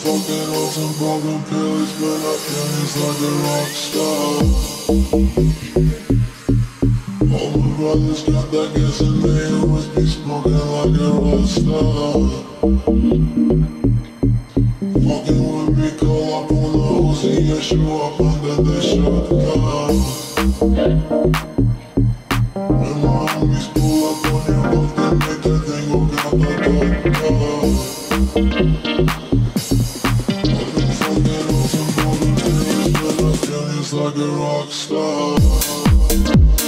fucking on some broken pills, but I feel it's like a rock star. All my brothers got that gas and they always be smoking like a Rockstar. Fucking with me, call up on the Uzi and show up under the shotgun. When my homies pull up on your roof, they make that thing go ga-ga-ga-ga. I've been fucking on some broken pills, but I feel it's like a rock star.